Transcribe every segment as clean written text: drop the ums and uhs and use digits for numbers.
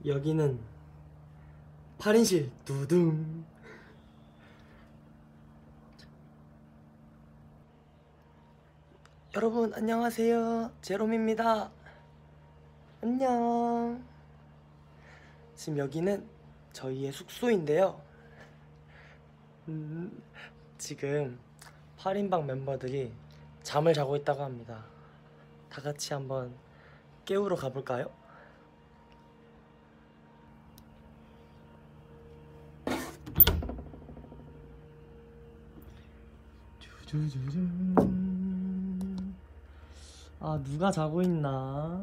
여기는 8인실 두둥. 여러분 안녕하세요, 제롬입니다. 안녕. 지금 여기는 저희의 숙소인데요. 지금 8인방 멤버들이 잠을 자고 있다고 합니다. 다 같이 한번 깨우러 가볼까요? 아, 누가 자고 있나?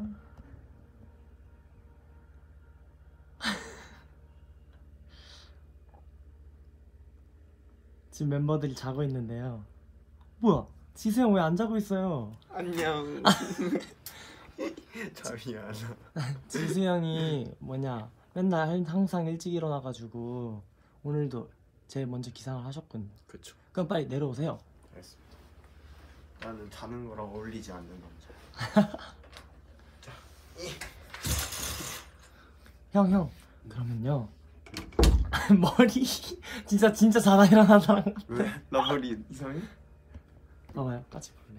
지금 멤버들이 자고 있는데요. 뭐야? 지수 형 왜 안 자고 있어요? 안녕. 잠이야. 지수 형이 뭐냐, 맨날 항상 일찍 일어나가지고 오늘도 제일 먼저 기상을 하셨군요. 그쵸. 그럼 빨리 내려오세요. 알겠습니다. 나는 자는 거랑 어울리지 않는 남자. 자. 형 그러면요. 머리 진짜 자다 일어난 사람 같아. 왜? 나 머리 이상해? 봐봐요, 같이 볼래?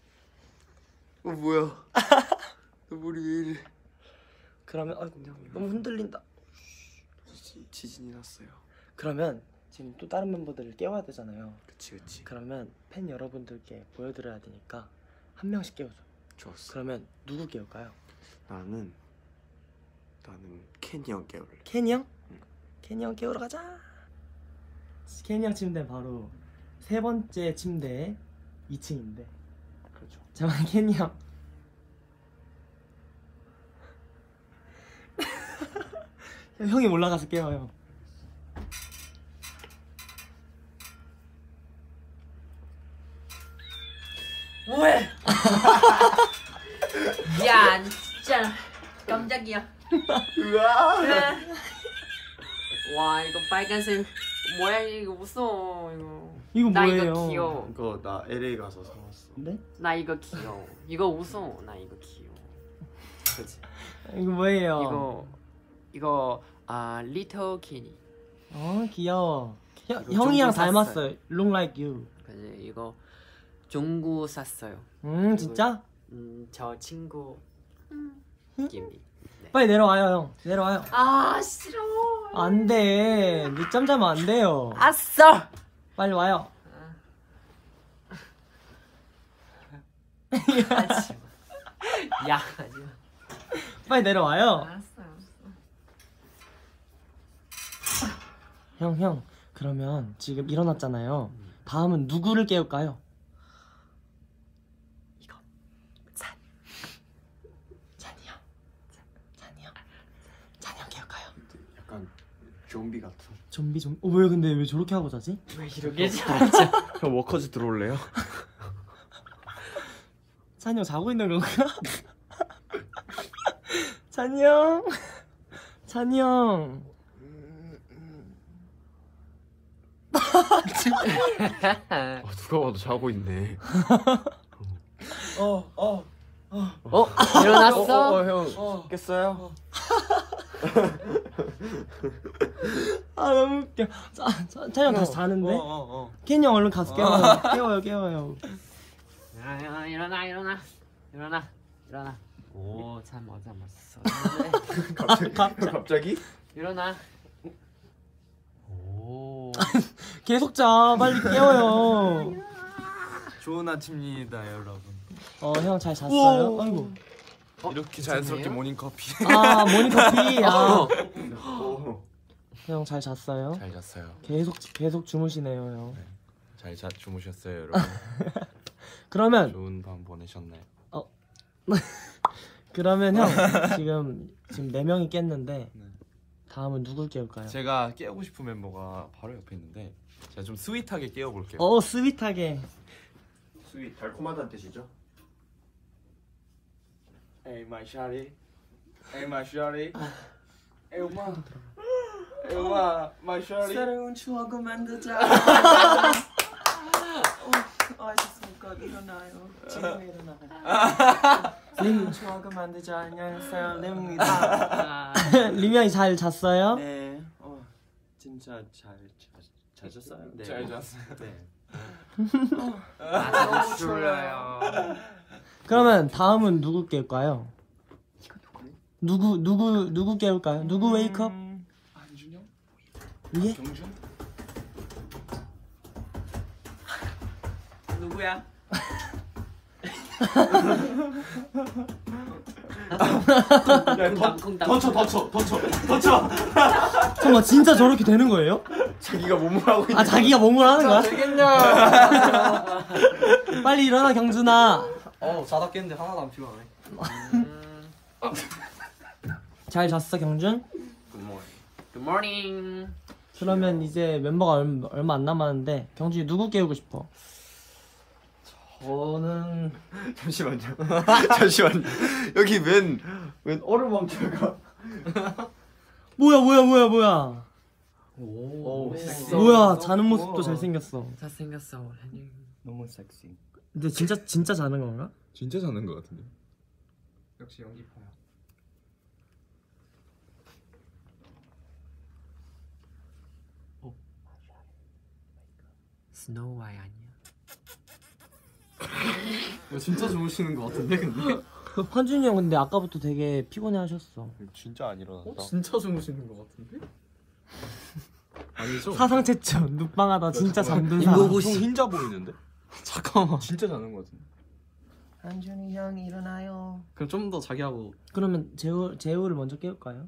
뭐야? 너 머리 왜 이래? 그러면 아이고 너무 흔들린다. 지진이 났어요. 그러면 지금 또 다른 멤버들을 깨워야 되잖아요. 그치. 그러면 팬 여러분들께 보여드려야 되니까 한 명씩 깨워줘. 좋았어. 그러면 누구 깨울까요? 나는 케니 형 깨울래. 케니 형? 응. 케니 형 깨우러 가자. 케니 형 침대 바로 세 번째 침대 2층인데. 그렇죠. 잠깐 케니 형. 형이 올라가서 깨워요. 뭐해? 야, 진짜 깜짝이야. 우와. 와, 이거 빨간색 뭐야? 이거 무서워. 이거 나 뭐예요? 이거 귀여워. 이거 나 LA 가서 사왔어. 네? 나 이거 귀여워. 이거 무서워. 나 이거 귀여워. 그치. 이거 뭐예요? 이거 리틀 키니. 귀여워. 이거 형이랑 종구 닮았어요. Look like you. 그래, 이거 종구 샀어요. 진짜? 저 친구 김이. 네. 빨리 내려와요, 형. 내려와요. 아, 싫어. 안 돼. 늦잠 자면 안 돼요. 아싸. 빨리 와요. 하지마. 야, 하지마. 빨리 내려와요. 알았어. 형. 그러면 지금 일어났잖아요. 다음은 누구를 깨울까요? 이거 찬이 형. 찬이 형 깨울까요? 약간 좀비 같은. 좀비. 왜 근데 왜 저렇게 하고 자지? 왜 이렇게 잘하지? 형 워커즈 들어올래요? 찬이 형 자고 있는 건가? 찬이 형. 누가 봐도 자고 있네. 일어났어? 형 깼어요? 아, 너무 웃겨. 찬이 형 다시 자는데? 케니 형 얼른 가서 깨워요. 깨워요. 야, 일어나. 오, 참 멋있어. 갑자기? 일어나. 오. 계속 자. 빨리 깨워요. 좋은 아침입니다, 여러분. 형 잘 잤어요? 아이고. 이렇게 자연스럽게 모닝 커피. 모닝커피. 형 잘 잤어요? 잘 잤어요. 계속 주무시네요, 형. 잘 주무셨어요, 여러분. 그러면 좋은 밤 보내셨나요? 그러면 형 지금 4명이 깼는데 네. 다음은 누굴 깨울까요? 제가 깨우고 싶은 멤버가 바로 옆에 있는데 제가 좀 스윗하게 깨워볼게요. 스윗하게. 스윗 달콤하다는 뜻이죠? Hey my shawty, hey my shawty, hey 엄마, hey 엄마, my shawty. 새로운 추억을 만들자. 하셨습니까? 일어나요. 지금 일어나요. 추억을 만들자. 안녕하세요, 레옹입니다. 아, 림이 형이 잘 잤어요? 네, 진짜 잘 잤어요. 네. 잘 잤어요. 네. 너무 졸려요. 그러면 다음은 누구 깨울까요? 누구 깨울까요? 누구 웨이크업? 안준영? 예? 경준? 누구야? 콩닥콩닥. 더 쳐. 잠깐만 진짜 저렇게 되는 거예요? 자기가 몸을 하고 있는. 아 자기가 몸을 하는 거야? 되겠냐? 빨리 일어나 경준아. 자다 깼는데 하나도 안 피곤하네. 잘 잤어 경준? Good morning. 그러면 이제 멤버가 얼마 안 남았는데 경준이 누구 깨우고 싶어? 저는 잠시만요. 잠시만요. 여기 웬 얼음 왕자가. 뭐야 오. 뭐야 자는 모습도 잘생겼어. 잘생겼어. 너무 섹시. 근데 진짜 자는 건가? 진짜 자는 것 같은데. 역시 연기파야. 스노우아이 아니야? 진짜 주무시는 것 같은데 근데. 환준이 형 근데 아까부터 되게 피곤해하셨어. 진짜 안 일어났다. 진짜 주무시는 것 같은데? 아니죠? 사상 최초 눕방하다 진짜 잠든 이거 사람. 보고 형 흰자 보이는데? 잠깐만. 진짜 자는 것 같은데. 한준이 형 일어나요. 그럼 좀 더 자기 하고. 그러면 재우를 먼저 깨울까요?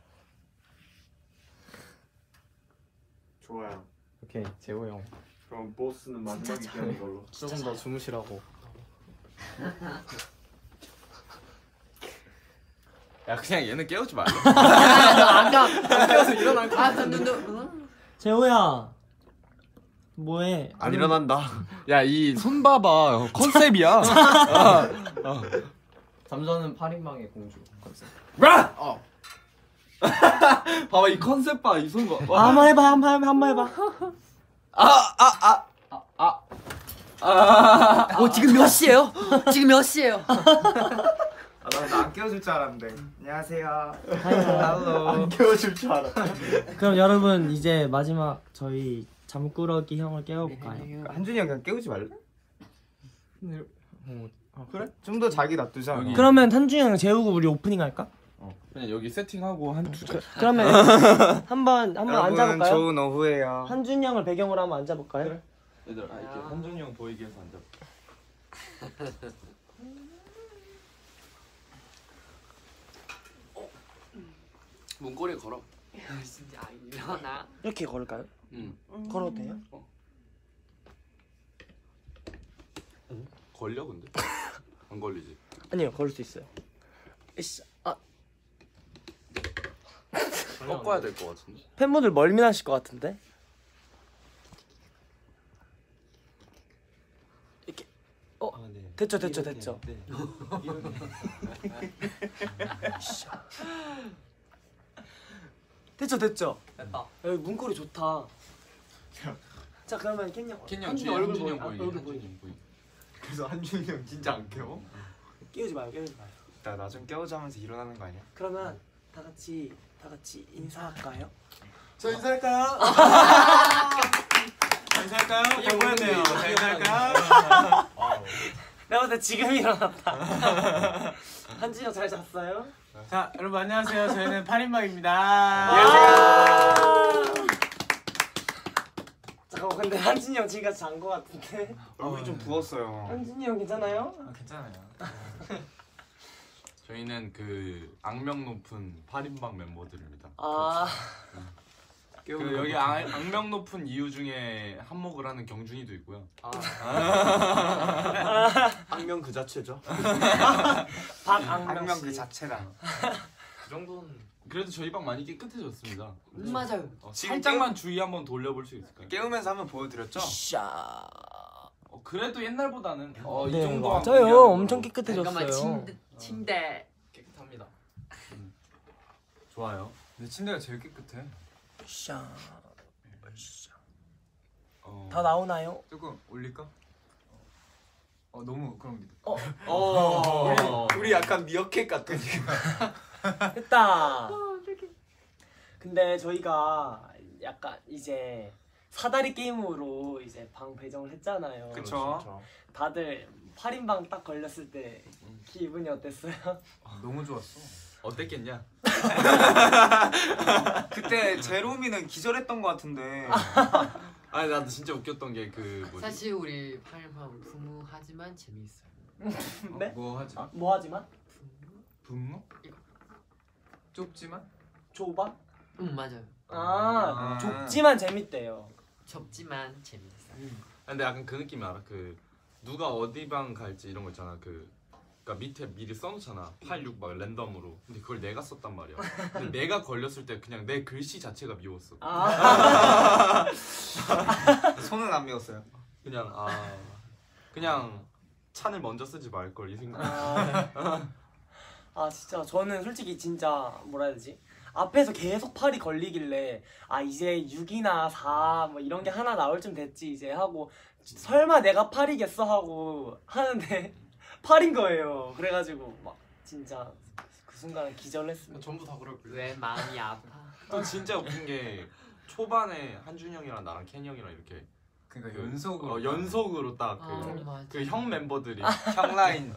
좋아요. 오케이 재호 형. 그럼 보스는 마지막에 깨는 걸로. 조금 더 주무시라고. 야 그냥 얘는 깨우지 말래. 안 깨워서 일어날 거야. 재호야 뭐해? 안 일어난다. 야 이 손 봐봐. 컨셉이야. 잠자는 8인방의 공주 컨셉. 봐봐 이 컨셉 봐. 이 손 봐. 한번 해봐 한번 해봐. 지금 몇 시예요? 지금 몇 시예요? 나안 깨워줄 줄 알았는데. 안녕하세요. 안 깨워줄 줄 알았다. 그럼 여러분 이제 마지막 저희 잠꾸러기 형을 깨워볼까요? 한준이 형 그냥 깨우지 말래? 그래? 좀 더 자기 놔두자. 여기. 그러면 한준이 형 재우고 우리 오프닝 할까? 그냥 여기 세팅하고 한 두 개. 그러면 한번 앉아볼까요? 좋은 오후에요. 한준이 형을 배경으로 한번 앉아볼까요? 그래. 얘들아 이렇게 한준이 형 보이게 해서 앉아. 문고리에 걸어. 진짜 일어나. 이렇게 걸을까요? 응. 걸어도 돼요? 걸려 근데? 안 걸리지? 아니요 걸을 수 있어요. 으쌰. 꺾어야 될 것 같은데. 팬분들 멀미나실 것 같은데? 이렇게 됐죠. 됐죠. 됐다. 여기 문고리 좋다. 자 그러면 캔형 뒤에 한준이 형 보이게. 얼굴 보이게. 그래서 한준이 형 진짜 안 깨워? 깨우지 마요. 나 좀 깨우자면서 일어나는 거 아니야? 그러면 다 같이 인사할까요? 저 인사할까요? 인사할까요? 경고했네요. 자 인사할까요? 내가 봤을 때 지금 일어났다. 한진이 형 잘 잤어요? 자 여러분 안녕하세요. 저희는 8인방입니다. 잠깐만 근데 한진이 형 지금까지 잔 거 같은데? 얼굴이 좀 부었어요. 한진이 형 괜찮아요? 괜찮아요. 저희는 그 악명 높은 8인방 멤버들입니다. 그 여기 악명 높은 이유 중에 한몫을 하는 경준이도 있고요. 악명 그 자체죠. 박악명 악명 씨. 그 자체라. 그 정도는 그래도 저희 방 많이 깨끗해졌습니다. 맞아요. 살짝만 주의 한번 돌려볼 수 있을까요? 깨우면서 한번 보여드렸죠? 그래도 옛날보다는 이 네 정도 맞아요. 엄청 깨끗해졌어요. 잠깐만 침대. 깨끗합니다. 좋아요. 내 침대가 제일 깨끗해. 다 나오나요? 조금 올릴까? 너무 그런 게. 우리 약간 미어캣 같아 지금. 됐다. 근데 저희가 약간 이제 사다리 게임으로 이제 방 배정을 했잖아요. 그쵸. 다들 8인방 딱 걸렸을 때 기분이 어땠어요? 너무 좋았어. 어땠겠냐? 그때 제로미는 기절했던 것 같은데. 아니 나도 진짜 웃겼던 게 그 뭐지? 사실 우리 8인방 부무하지만 재미있어요. 네? 뭐 하지? 뭐 하지만? 분무? 좁지만? 좁아? 맞아요. 아, 좁지만 재밌대요. 좁지만 재미있어요. 근데 약간 그 느낌이 알아? 그 누가 어디 방 갈지 이런 거 있잖아. 그러니까 밑에 미리 써놓잖아. 8, 6 막 랜덤으로. 근데 그걸 내가 썼단 말이야. 근데 내가 걸렸을 때 그냥 내 글씨 자체가 미웠어. 손은 안 미웠어요. 그냥 찬을 먼저 쓰지 말 걸 이 생각. 진짜 저는 솔직히 진짜 뭐라 해야 되지? 앞에서 계속 8이 걸리길래 이제 6이나 4 뭐 이런 게 하나 나올 쯤 됐지 이제 하고 설마 내가 8이겠어 하고 하는데 8인 거예요. 그래가지고 막 진짜 그 순간 기절했습니다. 전부 다 그럴 거예요. 왜 마음이 아파? 또 진짜 웃긴 게 초반에 한준이 형이랑 나랑 켄이 형이랑 이렇게 그러니까 연속으로. 연속으로 딱 맞아. 그 형 멤버들이 형 라인.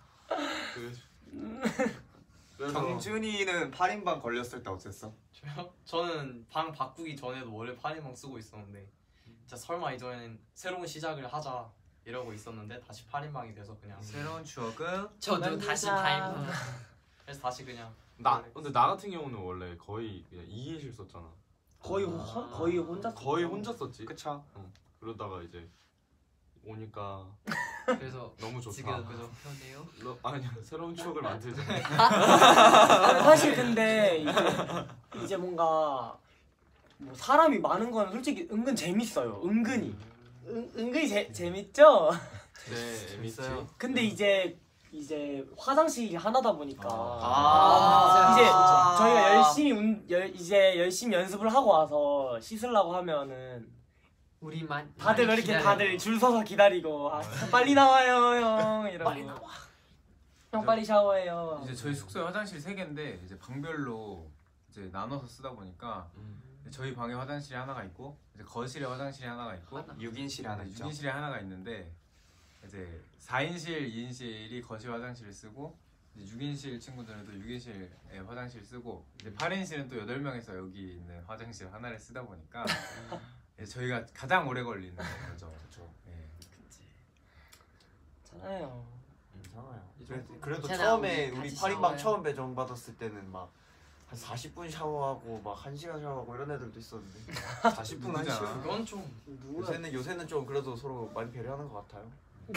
그래서 경준이는 8인방 걸렸을 때 어땠어? 저요? 저는 방 바꾸기 전에도 원래 8인방 쓰고 있었는데 진짜 설마 이전엔 새로운 시작을 하자 이러고 있었는데 다시 8인방이 돼서 그냥 새로운 추억은 저도 다시 8인방. 그래서 다시 그냥 근데 나 같은 경우는 원래 거의 그냥 2인실 썼잖아. 거의 혼자 거의 혼자 썼지. 그쵸. 그러다가 이제 오니까 그래서 너무 좋다. 지금 그래서 편해요? 아니야 새로운 추억을 만들자. 사실 근데 이제 뭔가 뭐 사람이 많은 건 솔직히 은근 재밌어요. 은근히 은근히 재밌죠? 네 재밌지. 근데 이제 화장실이 하나다 보니까 맞아요. 이제 진짜. 저희가 열심히 연습을 하고 와서 씻으려고 하면은 우리만 다들 많이 이렇게 기다려요. 다들 줄 서서 기다리고 빨리 나와요 형 이러고 빨리 나와 형 빨리 샤워해요. 이제 저희 숙소에 화장실 3개인데 이제 방별로 이제 나눠서 쓰다 보니까 저희 방에 화장실이 하나가 있고 이제 거실에 화장실이 하나가 있고 6인실에 하나 있죠. 6인실에 하나가 있는데 이제 4인실, 2인실이 거실 화장실을 쓰고 이제 6인실 친구들은 또 6인실에 화장실 쓰고 이제 8인실은 또 8명이서 여기 있는 화장실 하나를 쓰다 보니까 이제 저희가 가장 오래 걸리는 거죠. 그렇죠. 예. 괜찮아요. 그래도 괜찮아, 처음에 우리 우리 같이 8인방 샤워해요. 처음 배정 받았을 때는 막 한 40분 샤워하고 막 1시간 샤워하고 이런 애들도 있었는데 40분 한 시간. 그건 좀 요새는 좀 그래도 서로 많이 배려하는 것 같아요.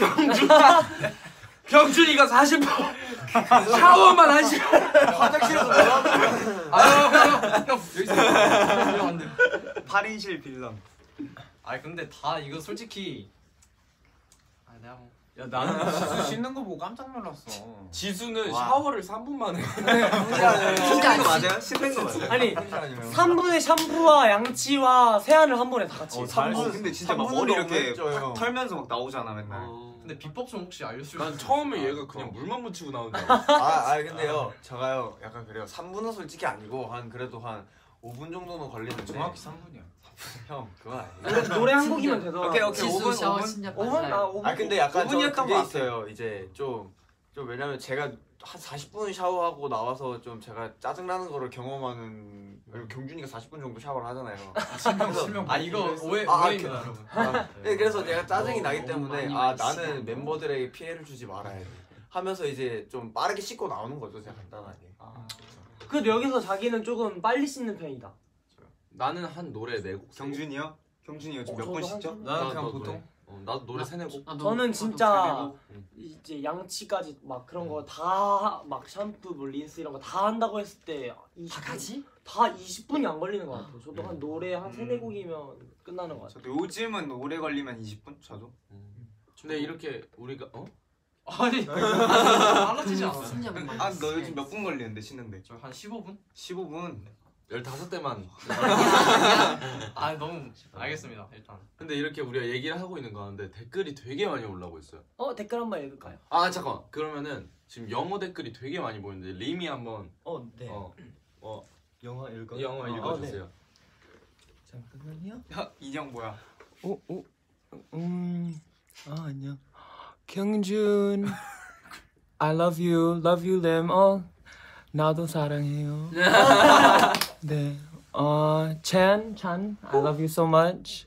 경준이가 40분 샤워만 한 시간. 화장실에서 뭐라고? 형 여기서 안 돼. 8인실 빌런. 근데 다 이거 솔직히 내가 뭐 야 나는 지수 씻는 거 보고 깜짝 놀랐어. 지수는 샤워를 3분 만에. 진짜 거 맞아요? 씻는 거 맞아요? 아니 3분의 샴푸와 양치와 세안을 한 번에 다 같이. 3분 근데 진짜 막 3분은 머리 이렇게 너무했죠, 형. 털면서 막 나오잖아 맨날. 근데 비법 좀 혹시 알려줄 난 처음에 얘가 그냥 물만 묻히고 나온다. 근데요 제가요 약간 그래요. 3분은 솔직히 아니고 그래도 한 5분 정도는 걸리는데 정확히 3분이야. 형 그건 아니에요. 노래 한 곡이면 되더라고. 오케이 지수 5분 샤워 5분. 진짜 5분? 빨라요. 5분? 근데 약간 좀 5분이었던 그게 것 같아. 있어요. 이제 좀 왜냐면 제가 한 40분 샤워하고 나와서 좀 제가 짜증나는 거를 경험하는 경준이가 40분 정도 샤워를 하잖아요. 실명. 이거 아, 오해입니다 여러분. 네, 그래서 제가 짜증이 나기 때문에 나는 멤버들에게 피해를 주지 말아야 돼 하면서 이제 좀 빠르게 씻고 나오는 거죠. 제가 간단하게. 그래도 여기서 자기는 조금 빨리 씻는 편이다. 나는 한 노래 4곡. 경준이요? 경준이 요즘 몇 저도 분 한 씻죠? 번? 나는 그냥 보통. 나도 노래 3-4곡. 저는 진짜 이제 양치까지 막 그런 거 다 막 샴푸, 뭐 린스 이런 거 다 한다고 했을 때 다 같이? 다 20분이 안 걸리는 것 같아요. 저도 한 노래 한 3-4곡이면 끝나는 것 같아요. 저도 요즘은 오래 걸리면 20분? 저도. 근데 이렇게 우리가 아니 빨라지지 않아. 신기한 거. 너 요즘 몇 분 걸리는데 씻는데? 저한 15분? 15분. 15대만. 아 너무 알겠습니다 일단. 근데 이렇게 우리가 얘기를 하고 있는 거 같은데 댓글이 되게 많이 올라오고 있어요. 댓글 한번 읽을까요? 아 잠깐. 그러면은 지금 영어 댓글이 되게 많이 보이는데 리미 한번 네. 영어 읽어. 영어 읽어주세요. 잠깐만요. 인형 뭐야? 안녕. 경준, I love you, 램. 나도 사랑해요. 네. 찬, I love you so much.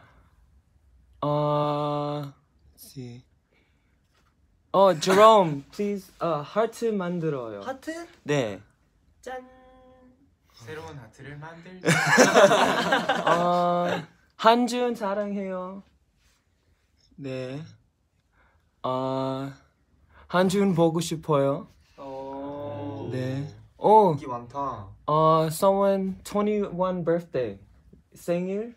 Let's see. Jerome, please, 하트 만들어요. 하트? 네. 짠. 새로운 하트를 만들자. 한준 사랑해요. 네. 한준 보고 싶어요. 네. 인기 많다. Someone 21 birthday. 생일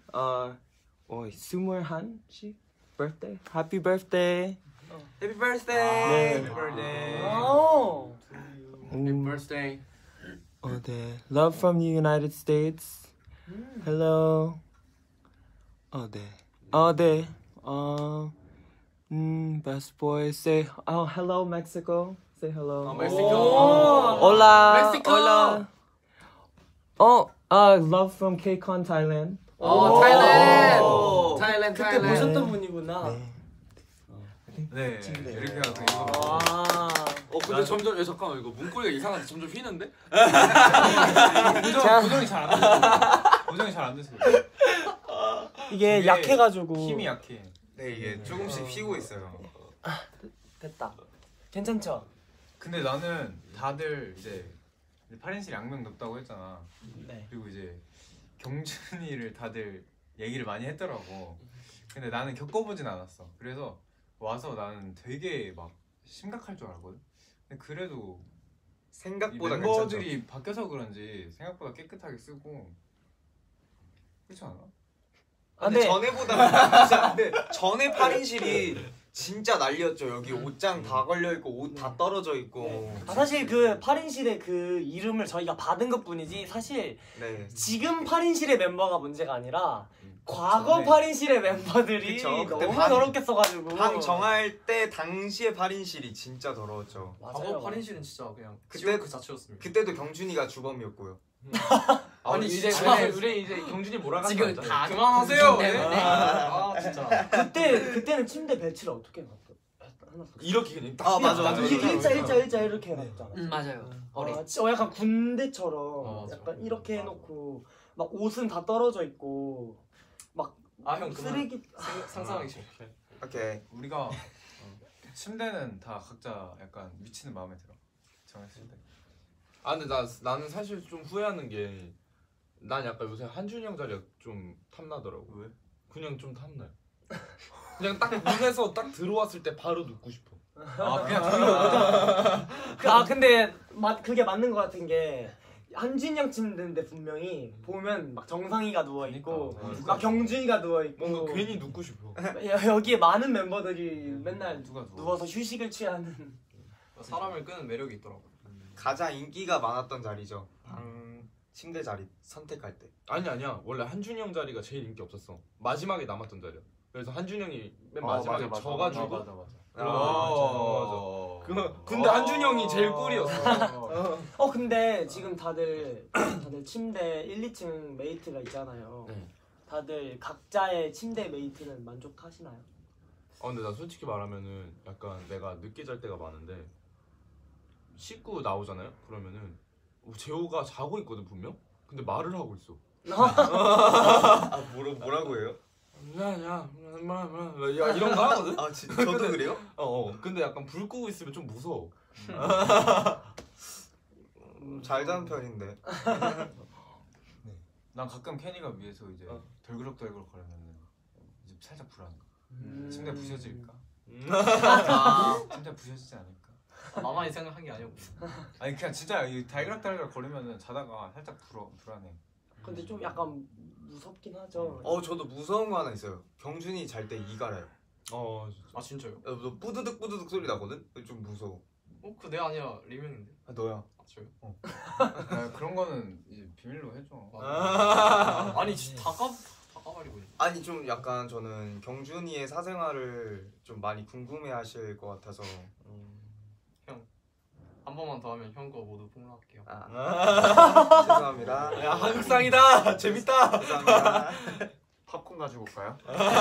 21시 birthday. Happy birthday. Happy birthday. 네. Happy birthday. Happy birthday. 네. Love from the United States. Hello. 네. Best boy. Say hello Mexico. Say hello. 멕시코. Hola. Mexico. Hola. Love from KCON Thailand. 타일랜드. 그때 보셨던 분이구나. 네. 이렇게 하고 와. 근데 점점 잠깐만 이거 문고리가 이상한데 점점 휘는데? 고정이 잘 안 돼. 고정이 잘 안 돼서. 이게 이게 약해가지고 힘이 약해. 네 이게 조금씩 휘고 있어요. 됐다. 괜찮죠? 근데 나는 다들 이제 8인실 양명 높다고 했잖아. 네. 그리고 이제 경준이를 다들 얘기를 많이 했더라고. 근데 나는 겪어보진 않았어. 그래서 와서 나는 되게 막 심각할 줄 알았거든. 근데 그래도 생각보다 이 괜찮죠. 멤버들이 바뀌어서 그런지 생각보다 깨끗하게 쓰고 그렇지 않아? 근데 네. 전에보다 진짜 근데 전에 8인실이 진짜 난리였죠. 여기 옷장 다 걸려 있고 옷 다 떨어져 있고. 사실 그 8인실의 그 이름을 저희가 받은 것뿐이지 사실 네. 지금 8인실의 멤버가 문제가 아니라 과거 8인실의 멤버들이 그쵸. 너무 그때 방- 더럽게 써가지고 방 정할 때 당시에 8인실이 진짜 더러웠죠. 맞아요. 과거 8인실은 진짜 그냥 그때- 지옥 그 자체였습니다. 그때도 경준이가 주범이었고요. 아니 이제 진짜. 우리 이제 경준이 몰아가는 지금 거 다 알잖아. 그만하세요. 네. 아 진짜. 그때는 침대 배치를 어떻게 해놨어? 이렇게 그냥 아 맞아. 이게 일자 이렇게 해놨잖아. 맞아요. 어리. 약간 군대처럼 맞아. 약간 이렇게 해놓고 막 옷은 다 떨어져 있고 아 형 그만. 쓰레기 상상하기 싫어. 오케이. 우리가 침대는 다 각자 약간 미치는 마음에 들어. 정했을 때. 아 근데 나는 사실 좀 후회하는 게 난 약간 요새 한준이 형 자리가 좀 탐나더라고. 왜? 그냥 좀 탐나요. 그냥 딱 눈에서 딱 들어왔을 때 바로 눕고 싶어. 아 그냥 근데 그게 맞는 것 같은 게 한준이 형 침대인데 분명히 보면 막 정상이가 누워 있고 그러니까. 막 경준이가 누워 있고 뭔가 괜히 눕고 싶어. 여기에 많은 멤버들이 맨날 누가 누워? 누워서 휴식을 취하는 사람을 끄는 매력이 있더라고. 가장 인기가 많았던 자리죠. 방 침대 자리 선택할 때. 아니야. 원래 한준이 형 자리가 제일 인기 없었어. 마지막에 남았던 자리야. 그래서 한준이 형이 맨 마지막에 맞아. 져가지고. 맞아. 근데 한준이 형이 제일 꿀이었어. 근데 지금 다들 침대 1, 2층 메이트가 있잖아요. 네. 다들 각자의 침대 메이트는 만족하시나요? 근데 나 솔직히 말하면은 약간 내가 늦게 잘 때가 많은데 씻고 나오잖아요. 그러면은 재호가 자고 있거든 분명. 근데 말을 하고 있어. 아 뭐라고 해요? 야 이런 거 하거든. 아 진짜 저도 그래요? 근데 약간 불 끄고 있으면 좀 무서워. 잘 자는 편인데. 난 가끔 케니가 위에서 이제 덜그럭덜그럭 거리면은 이제 살짝 불안해. 침대 부셔질까? 침대 부셔지지 않을까? 나만이 생각한 게 아니고. 아니 그냥 진짜 이 달그락달그락 거리면은 자다가 살짝 불안해. 근데 좀 약간 무섭긴 하죠. 저도 무서운 거 하나 있어요. 경준이 잘 때 이 갈아요. 아 진짜요? 너 뿌드득 소리 나거든? 좀 무서워. 그 내 아니야 리명인데. 너야. 저요? 그런 거는 이제 비밀로 해줘. 아니 진짜 다 까버리고 있네. 아니 좀 약간 저는 경준이의 사생활을 좀 많이 궁금해하실 것 같아서 한 번만 더 하면 형 거 모두 폭로할게요. 죄송합니다. 야 한국상이다. 재밌다. 죄송합니다. 팝콘 가지고 올까요?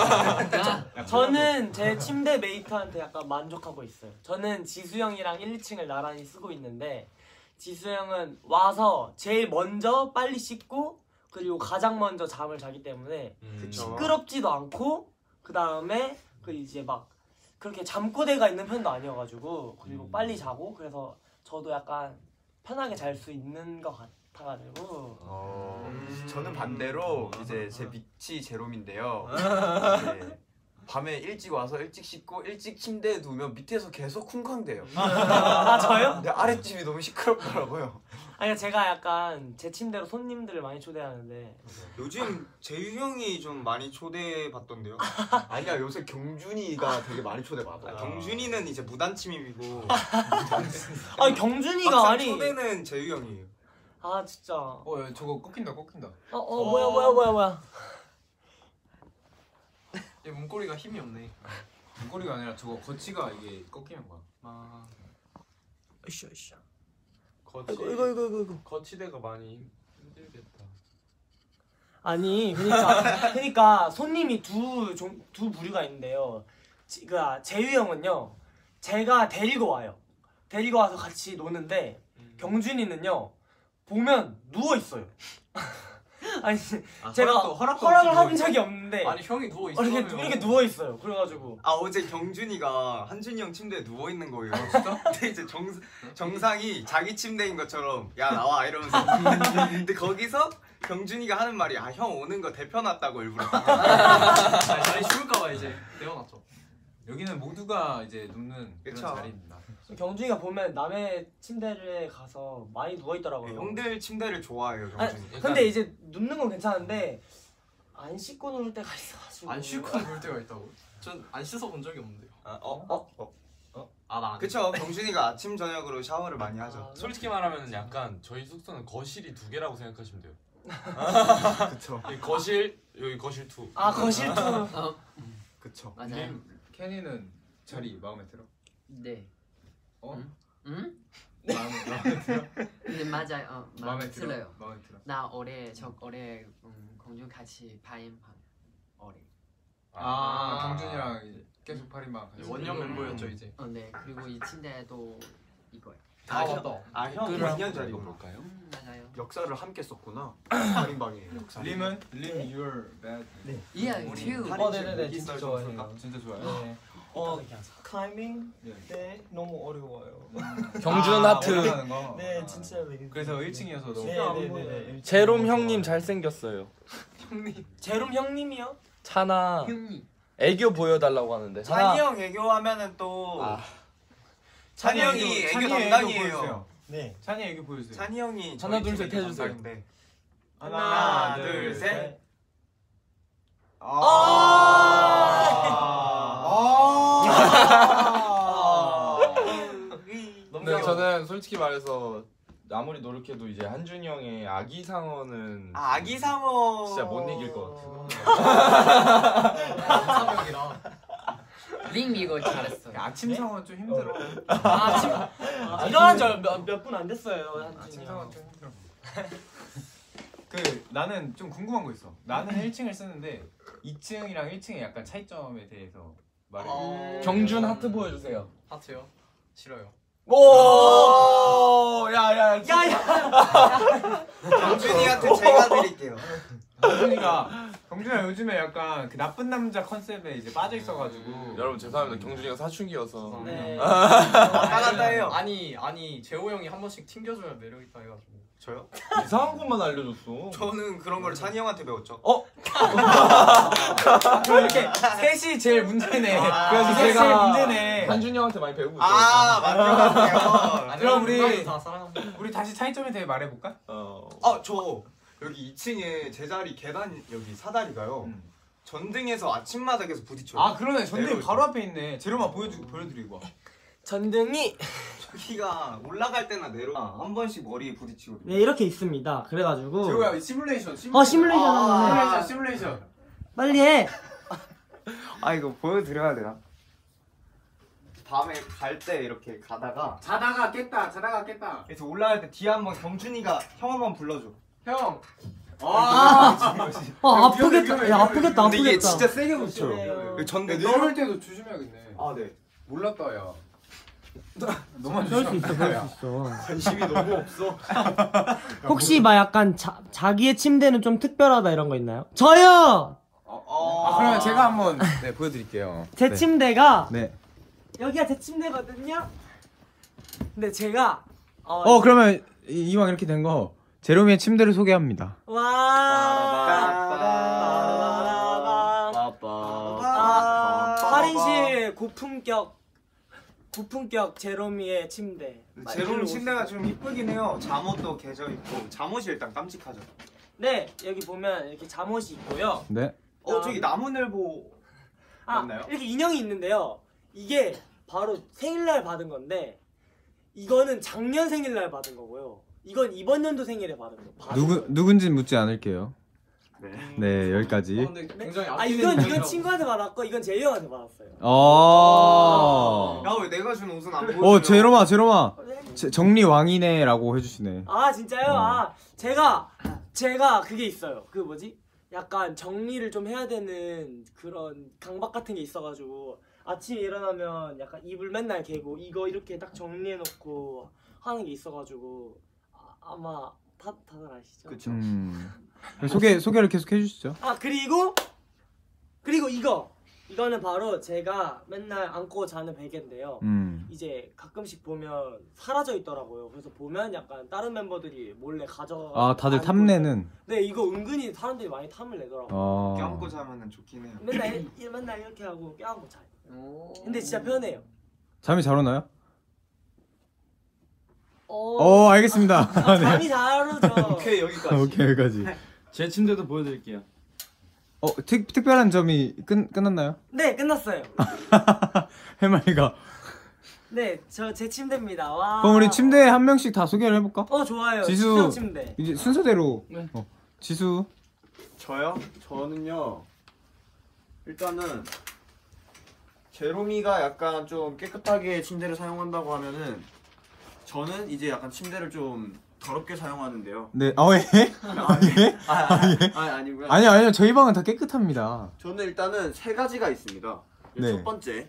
저는 제 침대 메이트한테 약간 만족하고 있어요. 저는 지수 형이랑 1층을 나란히 쓰고 있는데 지수 형은 와서 제일 먼저 빨리 씻고 그리고 가장 먼저 잠을 자기 때문에 시끄럽지도 않고 그 다음에 그 이제 막 그렇게 잠꼬대가 있는 편도 아니어가지고 그리고 빨리 자고 그래서 저도 약간 편하게 잘 수 있는 것 같아가지고 저는 반대로 이제 제 밑이 제롬인데요. 이제 밤에 일찍 와서 일찍 씻고 일찍 침대에 누우면 밑에서 계속 쿵쾅대요. 아 저요? 근데 아랫집이 너무 시끄럽더라고요. 아니 제가 약간 제 침대로 손님들을 많이 초대하는데 요즘 재유 형이 좀 많이 초대받던데요? 아니야 요새 경준이가 되게 많이 초대받아. 경준이는 이제 무단침입이고 아니 경준이가 막상 아니 초대는 재유 형이에요. 아 진짜 저거 꺾인다. 뭐야 얘 문고리가 힘이 없네. 문고리가 아니라 저거 거치가 이게 꺾이는 거야. 으쌰 이거 거치대가 많이 힘들겠다. 아니 그러니까 손님이 두 부류가 있는데요. 재유 형은요 제가 데리고 와요. 데리고 와서 같이 노는데 경준이는요 보면 누워 있어요. 아니 제가 허락을 한 적이 없는데 아니 형이 누워 있어. 이렇게 누워 있어요. 그래가지고 어제 경준이가 한준이 형 침대에 누워 있는 거예요. 진짜? 근데 이제 정상이 자기 침대인 것처럼 야 나와 이러면서 근데 거기서 경준이가 하는 말이 형 오는 거 대표놨다고 일부러. 자리 쉬울까봐 이제 내어놨죠. 여기는 모두가 이제 눕는 그런 그쵸. 자리입니다. 경준이가 보면 남의 침대에 가서 많이 누워 있더라고요. 형들 침대를 좋아해요 경준이. 근데 이제 눕는 건 괜찮은데 안 씻고 누울 때가 있어가지고. 안 씻고 누울 때가 있다고? 전 안 씻어 본 적이 없는데요. 나 그쵸. 경준이가 아침 저녁으로 샤워를 많이 하죠. 솔직히 말하면 약간 저희 숙소는 거실이 2개라고 생각하시면 돼요. 그쵸. 여기 거실, 여기 거실 2. 거실 2. 그쵸. 맞아요. 케니는 자리 마음에 들어? 네. 마음에 들어? 근데 맞아요. 마음에 들어? 들어요. 마음에 들어. 나 올해 공주 같이 8인 방 올해. 경준이랑 계속 8인방 원년 멤버였죠 이제. 네. 그리고 이 침대도 이거요. 맞다. 형 2년 전이고 볼까요? 맞아요. 역사를 함께 썼구나. 8인방이에요. 역사. 림은? 림 you're bad. 네. Yeah, too. 네네네 진짜 좋아해요. 진짜 좋아요. 네. 타이밍 네. 때 너무 어려워요. 경준 하트. 올라가는 거? 네, 진짜 그래서 1층이어서 너무 네네네. 제롬 형님 잘생겼어요. 제롬 형님이요? 차나 형님. 애교 보여달라고 하는데. 찬이 형 애교하면은 또 찬이 형이 애교 담당이에요. 네. 찬이 애교 보여주세요. 찬이 형이 하나, 둘, 셋 해주세요. 담당인데. 하나, 둘, 셋. 근데 저는 솔직히 말해서 아무리 노력해도 이제 한준이 형의 아기 상어는 아기 상어 진짜 못 이길 것 같아요. 사명이라. 링 이거 잘했어요. 아침 상어는 좀 힘들어. 일어난 지 몇 분 안 됐어요. 아침 상어는 좀 힘들어. 나는 좀 궁금한 거 있어. 나는 1층을 쓰는데 2층이랑 1층의 약간 차이점에 대해서 말해. 경준 하트 보여주세요. 하트요? 싫어요. 오, 야야. 경준이한테 제가 드릴게요. 경준이가 요즘에 약간 그 나쁜 남자 컨셉에 이제 빠져 있어가지고. 여러분 죄송합니다. 경준이가 사춘기여서. 네. 나간다 해요. 아니 재호 형이 한 번씩 튕겨줘야 매력 있다 해가지고. 저요? 이상한 것만 알려줬어. 저는 그런 걸 찬이 형한테 배웠죠. 이렇게 셋이 제일 문제네. 그래서 제일 제가 문제네. 한준이 형한테 많이 배우고 있어요. 맞네요. 그럼 다 사랑합니다. 우리 다시 차이점에 대해 말해볼까? 저 여기 2층에 제 자리 계단 여기 사다리가요. 전등에서 아침마다 계속 부딪혀요. 그러네. 전등 바로 앞에 있네. 제로만 보여드리고. 전등이 키가 올라갈 때나 내려가 한 번씩 머리에 부딪히거든요. 네 이렇게 있습니다. 그래가지고 재호야 시뮬레이션. 시뮬레이션 시뮬레이션. 빨리 해. 아 이거 보여드려야 되나? 밤에 갈 때 이렇게 가다가 자다가 깼다. 그래서 올라갈 때 뒤에 한번 경준이가 형 한번 불러줘. 형. 아프겠다. 야 아프겠다. 근데 이게 진짜 세게 붙여. 전대 내려올 때도 조심해야겠네. 아 네. 몰랐다 야. 너만 그럴 수 있어. 조심하면 그럴 수 있어. 관심이 너무 없어. 혹시 막 약간 자기의 침대는 좀 특별하다 이런 거 있나요? 저요. 그러면 제가 한번 보여드릴게요. 제 침대가 네. 여기가 제 침대거든요. 근데 제가 그러면 이왕 이렇게 된 거 제로미의 침대를 소개합니다. 와 8인실 고품격 제로미의 침대. 제롬 침대가 좀 이쁘긴 해요. 잠옷도 개져 있고 잠옷이 일단 깜찍하죠. 네 여기 보면 이렇게 잠옷이 있고요. 네. 저기 나무늘보 맞나요? 이렇게 인형이 있는데요. 이게 바로 생일날 받은 건데 이거는 작년 생일날 받은 거고요. 이건 이번 연도 생일에 받은 거. 누군진 묻지 않을게요. 네 여기까지. 근데 굉장히 이건 친구한테 받았고 이건 제이 형한테 받았어요. 야 왜 내가 준 옷은 안 보여? 제로마 정리 왕이네라고 해주시네. 아 진짜요? 제가 그게 있어요. 그 뭐지? 약간 정리를 좀 해야 되는 그런 강박 같은 게 있어가지고 아침에 일어나면 약간 이불 맨날 개고 이거 이렇게 딱 정리해놓고 하는 게 있어가지고 아마 다들 아시죠? 그쵸. 소개를 계속 해주시죠. 그리고 이거는 바로 제가 맨날 안고 자는 베개인데요. 이제 가끔씩 보면 사라져 있더라고요. 그래서 보면 약간 다른 멤버들이 몰래 가져가. 다들 탐내는. 네 이거 은근히 사람들이 많이 탐을 내더라고요. 껴안고 자면은 좋긴 해요. 맨날 이렇게 하고 껴안고 자요. 근데 진짜 편해요. 잠이 잘 오나요? 알겠습니다. 잠이 잘 오죠. 오케이 여기까지. 제 침대도 보여드릴게요. 특별한 점이 끝났나요? 네 끝났어요. 해마이가. 네 제 침대입니다. 와. 그럼 우리 침대 한 명씩 다 소개를 해볼까? 좋아요. 지수 침대. 이제 순서대로. 네. 지수. 저요? 저는요 일단은 제로미가 약간 좀 깨끗하게 침대를 사용한다고 하면은 저는 이제 약간 침대를 좀 더럽게 사용하는데요. 네. 아니고요. 아니요. 저희 방은 다 깨끗합니다. 저는 일단은 세 가지가 있습니다. 네. 첫 번째,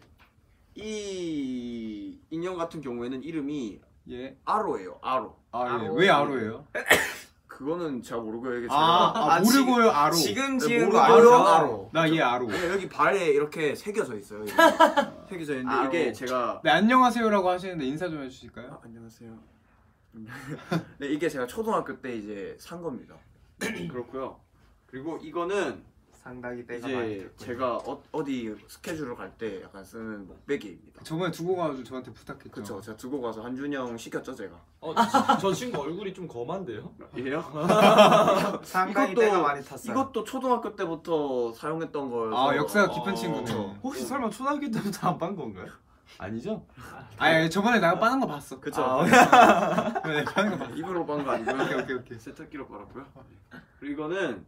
이 인형 같은 경우에는 이름이 예. 아로예요. 아로. 왜 아로예요? 그거는 제가 모르고요. 이게 제가 모르고요. 아로. 지금 모르고요. 거 아로. 나 얘 아로. 여기 발에 이렇게 새겨져 있어요. 여기. 새겨져 있는데 이게 제가 네, 안녕하세요라고 하시는데 인사 좀 해주실까요? 안녕하세요. 네, 이게 제가 초등학교 때 이제 산 겁니다. 그렇고요. 그리고 이거는 상당히 때가 많이 이제 됐고요. 제가 어디 스케줄을 갈 때 약간 쓰는 목베개입니다. 저번에 두고 가서 저한테 부탁했죠. 그쵸, 제가 두고 가서 한준이 형 시켰죠, 제가. 저 친구 얼굴이 좀 검한데요? 예요? 상당히 때가 많이 탔어요. 이것도 초등학교 때부터 사용했던 거여서. 역사가 깊은 친구죠. 혹시 설마 초등학교 때부터 안 빤 건가요? 아니죠? 저번에 내가 빠는 거 봤어. 그쵸. 네, 빠는 거 봤어. 입으로 빤 거 아니고요. 오케이. 세탁기로 빨았고요. 그리고 이거는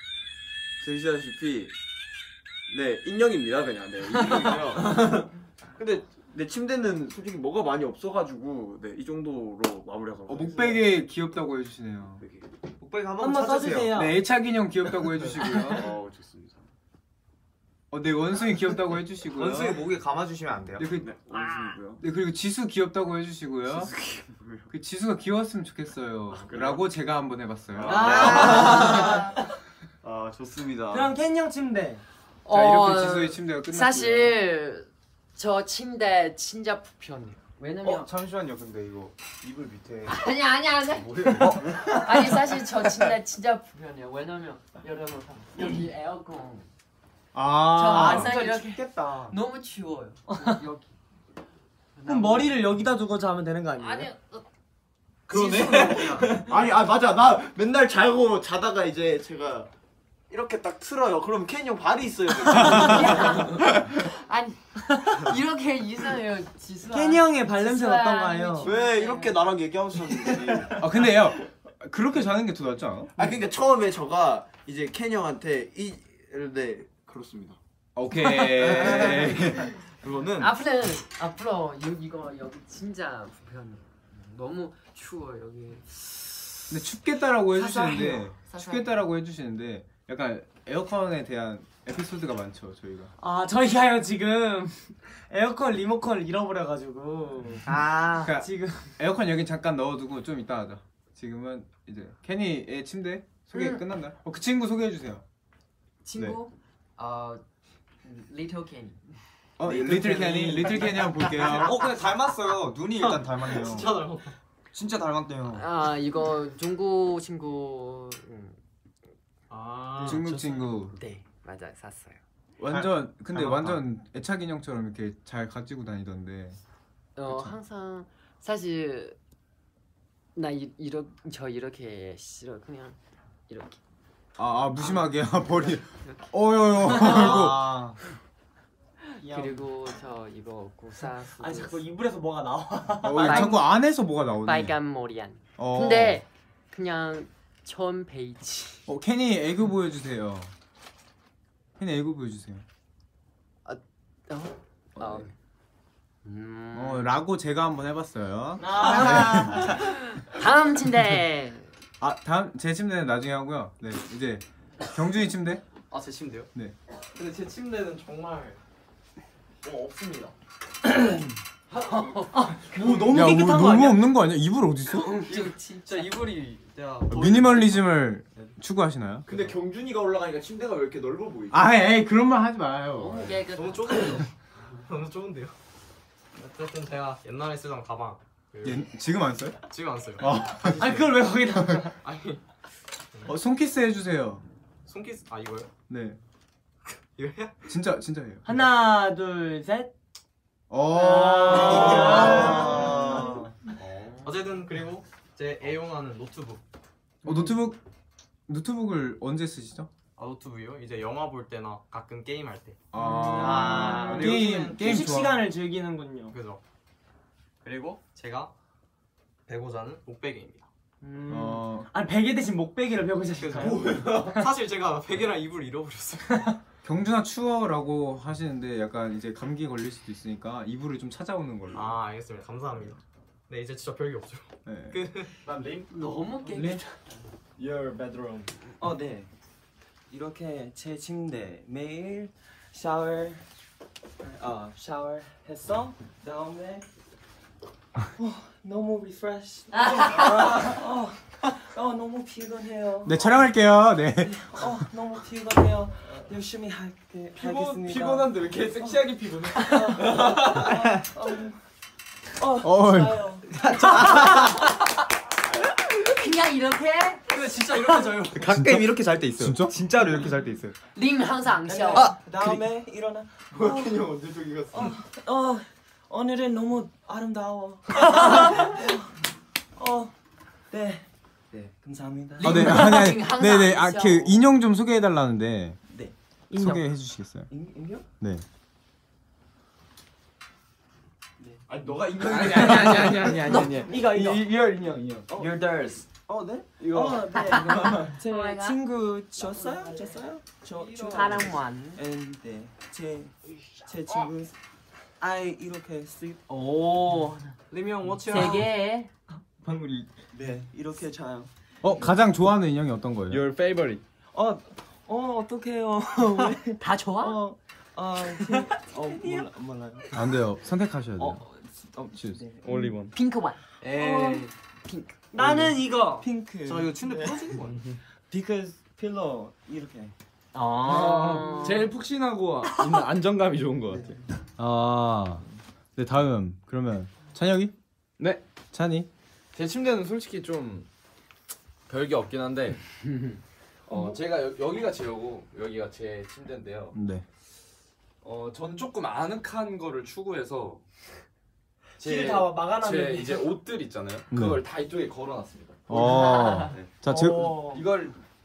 보시다시피 네 인형입니다 그냥. 네 인형이고요. 근데 내 침대는 솔직히 뭐가 많이 없어가지고 네 이 정도로 마무리하도록 목베개 귀엽다고 해주시네요. 목베개 한번 써주세요. 네, 애착 인형 귀엽다고 해주시고요. 좋습니다. 네, 원숭이 귀엽다고 해주시고요. 원숭이 목에 감아주시면 안 돼요? 네, 원숭이고요. 네, 그리고 지수 귀엽다고 해주시고요. 그 지수가 귀여웠으면 좋겠어요. 라고 제가 한번 해봤어요. 좋습니다. 그럼 켄형 침대. 자, 이렇게 지수의 침대가 끝났고요. 사실 저 침대 진짜 불편해요. 왜냐면 잠시만요. 근데 이거 이불 밑에 아니. 아니 사실 저 침대 진짜 불편해요. 왜냐면 여러분 여기 에어컨. 저 항상 이렇게 춥겠다. 너무 추워요. 여기. 그럼 머리를 여기다 두고 자면 되는 거 아니에요? 아니. 그러네. 아니 맞아. 나 맨날 자다가 이제 제가 이렇게 딱 틀어요. 그럼 켄 형 발이 있어요. 아니 이렇게 이상해요. 지수. 케니 형의 발냄새 어떤가요? 왜 이렇게 나랑 얘기하셨는지. 아 근데요 그렇게 자는 게 더 낫지 않아? 아 그러니까 처음에 저가 이제 케니 형한테 네 그렇습니다. 오케이. 그거는 앞으로 이거 여기 진짜 불편해. 너무 추워 여기. 근데 춥겠다라고 해주시는데 사사해요. 춥겠다라고 해주시는데 약간 에어컨에 대한 에피소드가 많죠 저희가. 아 저희가요 지금 에어컨 리모컨을 잃어버려가지고 그러니까 지금 에어컨 여기 잠깐 넣어두고 좀 이따 하자. 지금은 이제 케니의 침대 소개 끝났나요? 그 친구 소개해 주세요. 친구 리틀 케니. 리틀 케니 한번 볼게요. 근데 닮았어요. 눈이 일단 닮았네요. 진짜 닮았다. 진짜 닮았대요. 이거 중국 친구. 중국 친구. 네 맞아 샀어요. 완전 근데 닮았다. 완전 애착 인형처럼 이렇게 잘 가지고 다니던데. 항상 사실 나 이렇게 싫어 그냥 이렇게. 무심하게 버리. 어여여. 그리고 저 이거 구사수. 아니 자꾸 이불에서 뭐가 나와. 자꾸 안에서 뭐가 나오네. 빨간 머리안. 근데 그냥 전 베이지. 케니 애교 보여주세요. 케니 애교 보여주세요. 라고 제가 한번 해봤어요. 다음 침대. 다음 제 침대는 나중에 하고요. 네 이제 경준이 침대. 제 침대요? 네. 근데 제 침대는 정말 없습니다. 너무 야, 깨끗한 거 너무 아니야? 없는 거 아니야? 이불 어디 있어? 진짜 이불이 내가 미니멀리즘을 추구하시나요? 근데 경준이가 올라가니까 침대가 왜 이렇게 넓어 보이지? 에이 그런 말 하지 마요. 너무 깨끗. 너무 좁은데요? 너무 좁은데요? 어쨌든 제가 옛날에 쓰던 가방 지금 안 써요? 지금 안 써요. 아니 그걸 왜 거기다? 아니 손키스 해주세요. 손키스 이거요? 네. 이거요? 진짜예요. 하나 둘 셋. 어쨌든 그리고 제 애용하는 노트북. 노트북을 언제 쓰시죠? 노트북이요? 이제 영화 볼 때나 가끔 게임 할 때. 게임 휴식 좋아. 시간을 즐기는군요. 그죠. 그리고 제가 베고자 하는 목베개입니다. 아니 베개 대신 목베개를 베고 자실까요? 사실 제가 베개랑 이불을 잃어버렸어요. 경준아 추워라고 하시는데 약간 이제 감기 걸릴 수도 있으니까 이불을 좀 찾아오는 걸로. 알겠습니다. 감사합니다. 네 이제 진짜 별게 없죠. 네. 난 림. 너무 깨끗. Your bedroom. 네. 이렇게 제 침대 매일 샤워했어. 다음에 너무 리프레시. 너무 피곤해요. 네 촬영할게요. 네. 너무 피곤해요. 열심히 하겠습니다. 피곤한데 왜 이렇게 섹시하게 피곤해? 좋아요. 그냥 이렇게. 근데 진짜 이렇게 자요. 가끔 이렇게 잘 때 있어요. 진짜? 진짜로 이렇게 잘 때 있어요. 림 항상 안 쉬어. 다음에 일어나. 케니 형 언제 저기 갔어? 오늘은 너무 아름다워. 네, 감사합니다. 네, 아니. 네네. 그 인형 좀 소개해 달라는데. 네. 소개해 주시겠어요? 인형? 네. 아니 너가 인형. 아니. 이거. Your 인형. Your theirs. 네? 이거. 네. 이거 제 Oh my God. 친구 줬어요? 사랑완. 네. 제 친구 I 이렇게 sleep. 리미 형 워치. 세 개. 방울이. 네, 이렇게 자요. 가장 좋아하는 인형이 어떤 거예요? Your favorite. 어떡해요. 다 좋아? 몰라요. 안 돼요. 선택하셔야 돼요. 네. Only one. 핑크완. 핑크. 나는 이거. 핑크. 저 이거 침대 부러지는 거 아니야? Because pillow 이렇게. 제일 푹신하고 있는 안정감이 좋은 것 같아요. 네 다음 그러면 찬혁이? 네. 찬이? 제 침대는 솔직히 좀 별게 없긴 한데 제가 여기가 제여고 여기가 제 침대인데요. 네. 전 조금 아늑한 거를 추구해서 길을 다 막아놨는데. 제 이제 옷들 있잖아요. 그걸 다 이쪽에 걸어놨습니다. 자, 이걸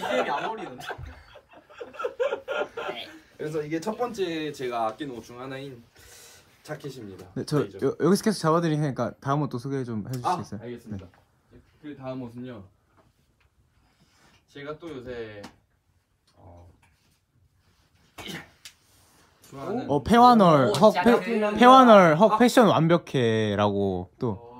BGM이 안 어울리는데. 그래서 이게 첫 번째 제가 아끼는 옷 중 하나인 자켓입니다. 네, 저 여기서 계속 잡아드릴 테니까 다음 옷 또 소개 좀 해주시겠어요? 알겠습니다. 그 다음 옷은요. 제가 또 요새 좋아하는 페와널 페와널 헉 패션 완벽해라고 또.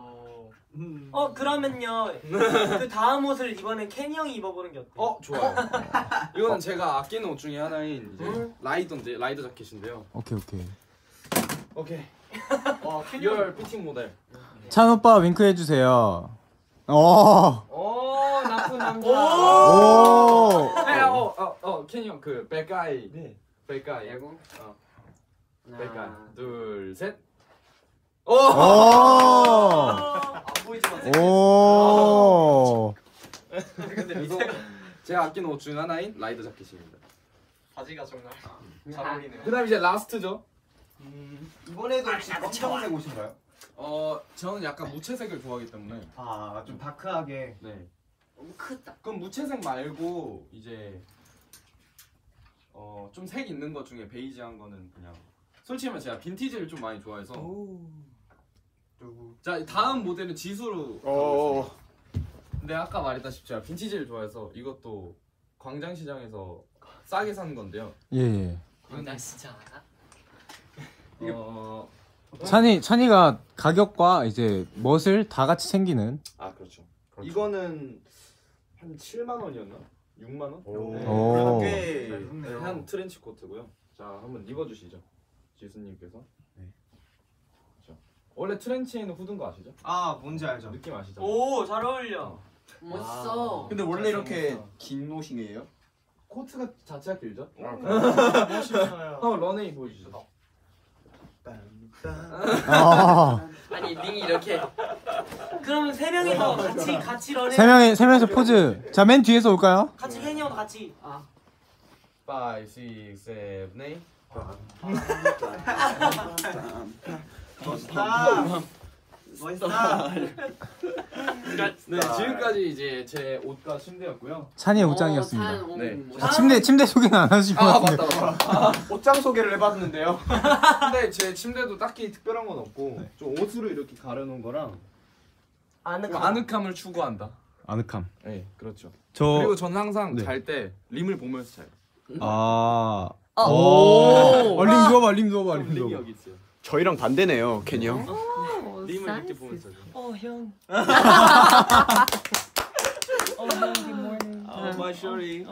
그러면요 그 다음 옷을 이번엔 캐니 형이 입어보는 게 어때요? 좋아요. 이거는 제가 아끼는 옷 중에 하나인 이제 라이더 자켓인데요. 오케이. 리얼 피팅 모델. 찬 오빠 윙크 해주세요. 나쁜 남자. 캐니 형 그 백가이. 네. 백가이. 백가이. 둘 셋. 안 보이지만. 그래서 제가 아끼는 옷 중 하나인 라이더 자켓입니다. 바지가 정말 잘 어울리네요. 그다음 이제 라스트죠. 이번에도 혹시 검정색 옷인가요? 저는 약간 무채색을 좋아하기 때문에 좀 다크하게. 네. 너무 크다. 그럼 무채색 말고 이제 좀 색 있는 것 중에 베이지한 거는 그냥 솔직히 말해 제가 빈티지를 좀 많이 좋아해서. 자 다음 모델은 지수로 가보겠습니다. 근데 아까 말했다시피 제가 빈티지를 좋아해서 이것도 광장시장에서 싸게 산 건데요. 예. 광장시장 알아? 찬이가 가격과 이제 멋을 다 같이 챙기는. 그렇죠. 이거는 한 7만 원이었나? 6만 원? 오. 한 트렌치 코트고요. 자 한번 입어주시죠, 지수님께서. 네. 그렇죠. 원래 트렌치에는 후드인 거 아시죠? 뭔지 알죠. 느낌 아시죠? 오, 잘 어울려. 멋있어. 근데 원래 이렇게 긴 옷이에요? 코트가 자체가 길죠? 멋있어요. 런웨이 보여주시죠. 아니 링이 이렇게. 그러면 세 명이서 같이 러닝. 세 명이서 포즈. 자, 맨 뒤에서 올까요? 같이 캐니 형도 같이. 5, 6, 7, 8. 멋있다. 네, 지금까지 이제 제 옷과 침대였고요. 찬이의 옷장이었습니다. 네. 침대 소개는 안 하신 것 같은데. 맞다. 옷장 소개를 해봤는데요. 근데 제 침대도 딱히 특별한 건 없고 좀 옷으로 이렇게 가려놓은 거랑 아늑함을 추구한다. 아늑함. 네, 그렇죠. 저 그리고 전 항상 네. 잘 때 림을 보면서 자요. 림 누워봐. 림이 여기 있어요. 저희랑 반대네요, 캐니 형. 림을 이렇게 보면서 자요. 형. 형, good morning. my shorty.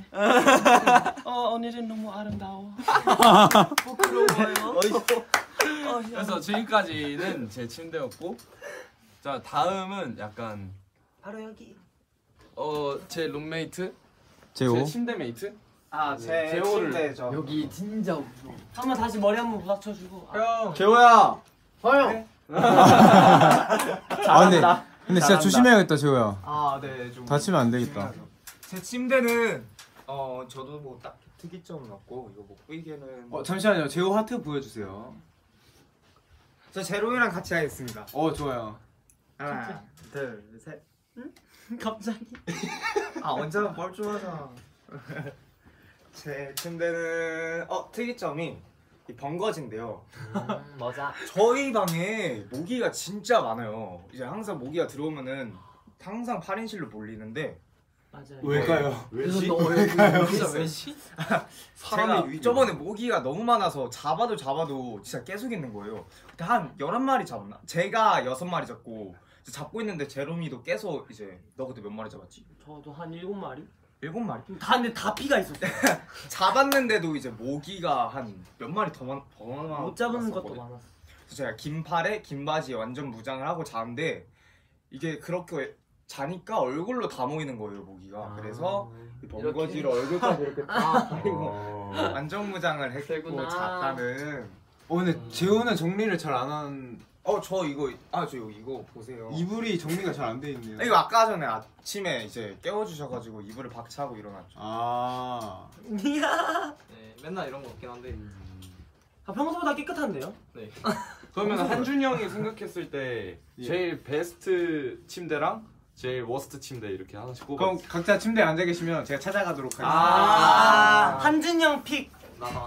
오늘은 너무 아름다워. 부끄러워요. 그래서 지금까지는 제 침대였고, 자 다음은 약간 바로 여기. 제 룸메이트, 제호. 제 침대 메이트. 제 제호를 침대죠. 여기 진짜 없어. 한번 다시 머리 한번 부닥쳐주고. 형. 재호야. 형. 근데 진짜 조심해야겠다, 제호야. 네, 좀 다치면 안 되겠다. 제 침대는 저도 뭐 딱 특이점은 없고 이거 뭐 꾸이게는 잠시만요. 제호 하트 보여주세요. 저 제로이랑 같이 하겠습니다. 좋아요. 하나, 둘, 셋. 갑자기. 언제 뻘쭘하자. 제 침대는 특이점이 이 번거지인데요. 맞아. 저희 방에 모기가 진짜 많아요. 이제 항상 모기가 들어오면은 항상 8인실로 몰리는데 맞아요. 왜가요? 왜지? 왜가요? 왜지? 제가 저번에 모기가 너무 많아서 잡아도 진짜 계속 있는 거예요. 그때 한 11마리 잡았나? 제가 6마리 잡고 잡고 있는데 제롬이도 계속 이제 너 그때 몇 마리 잡았지? 저도 한 7마리? 7마리? 근데 다 피가 있었어. 잡았는데도 이제 모기가 한 몇 마리 더 많아. 못 잡은 것도 많았어. 그래서 제가 긴 팔에 긴 바지에 완전 무장을 하고 자는데 이게 그렇게 자니까 얼굴로 다 모이는 거예요 모기가. 그래서 이 번거지로 얼굴까지 이렇게 다 가리고 완전 무장을 했고 잤다는. 근데 재호는 정리를 잘 안 한. 저 이거 저 이거 보세요. 이불이 정리가 잘 안 돼 있네요. 이거 아까 전에 아침에 이제 깨워주셔가지고 이불을 박차고 일어났죠. 니야. 네, 맨날 이런 거 없긴 한데. 평소보다 깨끗한데요? 네. 그러면 한준이 형이 생각했을 때 제일 베스트 침대랑 제일 워스트 침대 이렇게 하나씩 꼽아. 그럼 각자 침대에 앉아 계시면 제가 찾아가도록 하겠습니다. 한준이 형 픽. 나나.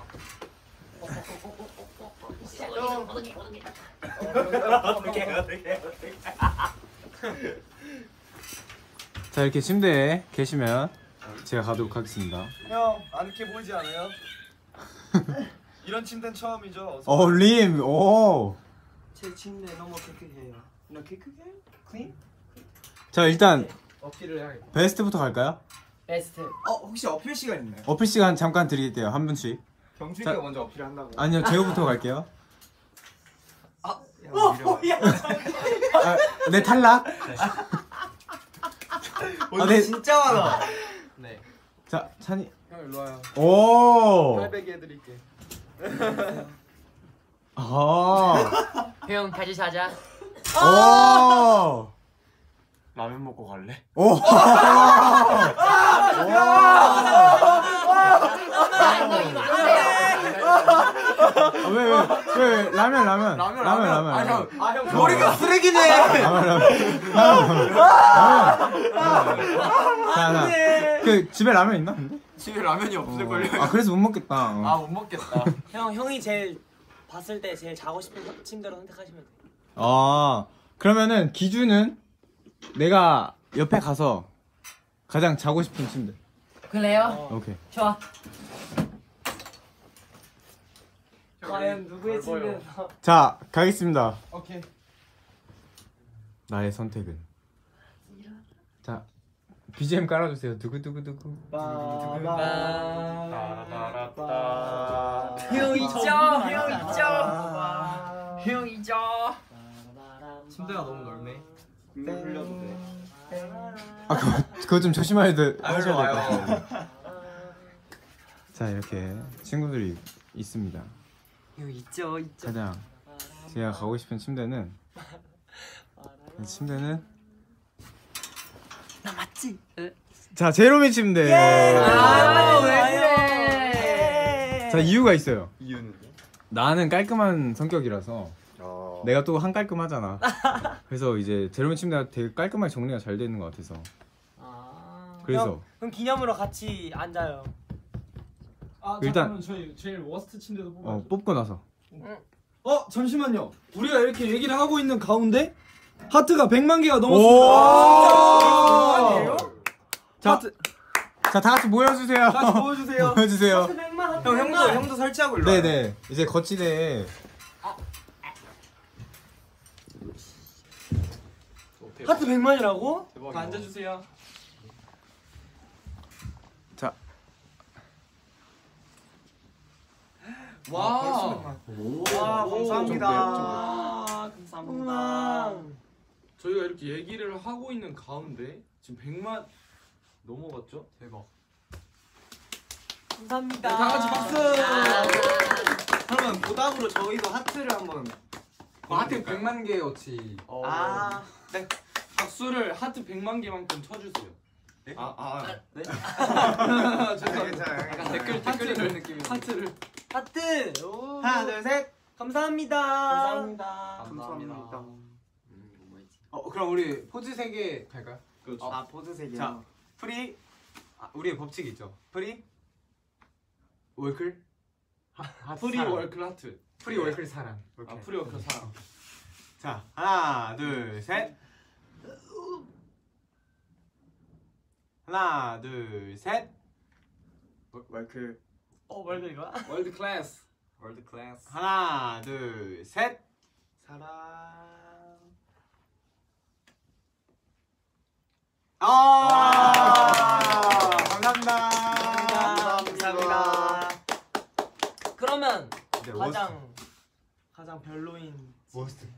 자, 이렇게 침대에 계시면 제가 가도록 하겠습니다. 형, 안 이렇게 보이지 않아요? 이런 침대는 처음이죠. 림, 오. 제 침대 너무 깨끗해요. 너 깨끗해? 클린? 자, 일단 어필을 해야겠다. 베스트부터 갈까요? 베스트. 혹시 어필 시간 있나요? 어필 시간 잠깐 드릴게요, 한 분씩. 경준이가 먼저 어필한다고. 아니요, 제호부터 갈게요. 네, 탈락. 네. 진짜 많아. 네. 자, 찬이. 형 일로 와요. 오. 팔베개 해드릴게. 형 같이 자자. 오. 라면 먹고 갈래? 오. 왜 라면. 형 머리가 쓰레기네. 자, 그 집에 라면 있나? 근데? 집에 라면이 없을걸요? 그래서 못 먹겠다. 못 먹겠다. 형이 제일 봤을 때 제일 자고 싶은 침대로 선택하시면 돼요. 그러면은 기준은 내가 옆에 가서 가장 자고 싶은 침대. 그래요? 오케이. 좋아. 과연 누구의 침대에서? 자, 가겠습니다. 오케이. 나의 선택은. 자, BGM 깔아주세요. 두구두구두구. 형 있죠. 침대가 너무 넓네. 흘려도 돼. 그거 좀 조심하셔야 될 것 같아요. 자, 이렇게 친구들이 있습니다. 형 있죠. 가장 제가 가고 싶은 침대는 나 맞지? 자, 제로미 침대. 왜 그래? 자, 이유가 있어요. 이유는? 나는 깔끔한 성격이라서 내가 또 한깔끔하잖아. 그래서 이제 제로미 침대가 되게 깔끔하게 정리가 잘 돼 있는 것 같아서. 그래서 그럼 기념으로 같이 앉아요. 일단 저희 제일 워스트 침대도 뽑아. 뽑고 나서. 잠시만요. 우리가 이렇게 얘기를 하고 있는 가운데 하트가 100만 개가 오! 넘었습니다. 자, 다 같이 모여주세요. 다시 보여주세요. 보여주세요. 형도 설치하고 일로 와요. 네네. 이제 거치대에 하트 100만이라고? 앉아주세요. 자. 와. 감사합니다. 감사합니다. 저희가 이렇게 얘기를 하고 있는 가운데 지금 100만 넘어갔죠? 대박. 감사합니다. 다 같이 박수. 그러면 보답으로 저희도 하트를 한번. 하트 100만 개어치. 네. 박수를 하트 100만 개만큼 쳐주세요. 네? 네? 죄송합니다. 약간 댓글 이런 느낌. 하트를. 하트. 오. 하나, 둘, 셋. 감사합니다. 감사합니다. 그럼 우리 포즈 3개 갈까요? 그렇죠. 아 포즈 3개. 자, 프리 우리의 법칙이 있죠. 프리 월클 프리 월클 하트. 프리 월클 사랑. 프리 월클 사랑. 자, 하나, 둘, 셋. 하나, 둘, 셋. 월클. 월드 이거야? 월드 클래스. 월드 클래스. 하나, 둘, 셋. 사랑. 감사합니다. 감사합니다. 그러면 네, 가장 별로인 워스트.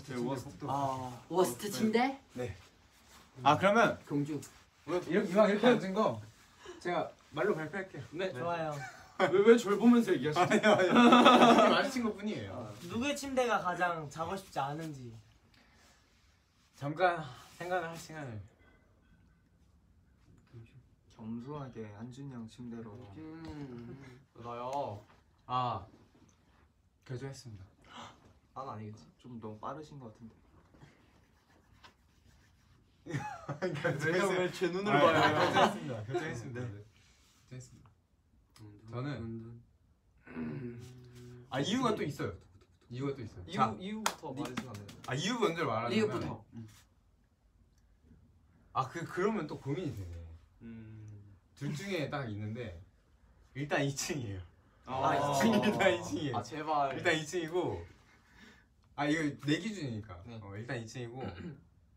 워스트 침대? 네. 아 그러면 경주. 이왕 이렇게 앉은 거 제가 말로 발표할게요. 네, 좋아요. 왜 절 보면서 얘기하시죠? 아니요. 마주친 것 뿐이에요. 누구의 침대가 가장 자고 싶지 않은지. 잠깐 생각을 할 시간을. 겸손하게 한준이 형 침대로. 나요. 아 결정했습니다. 난 아니겠지. 좀 너무 빠르신 것 같은데. 왜제 눈을 봐요? 봐요? 결정했습니다. 저는 이유가 또 있어요. 이유부터 말해주면 안 돼요? 이유 먼저 말하자면 이유부터. 그러면 또 고민이 되네. 둘 중에 딱 있는데 일단 2층이에요. 일단 2층이에요. 아 제발. 일단 2층이고 이거 내 기준이니까. 네. 일단 2층이고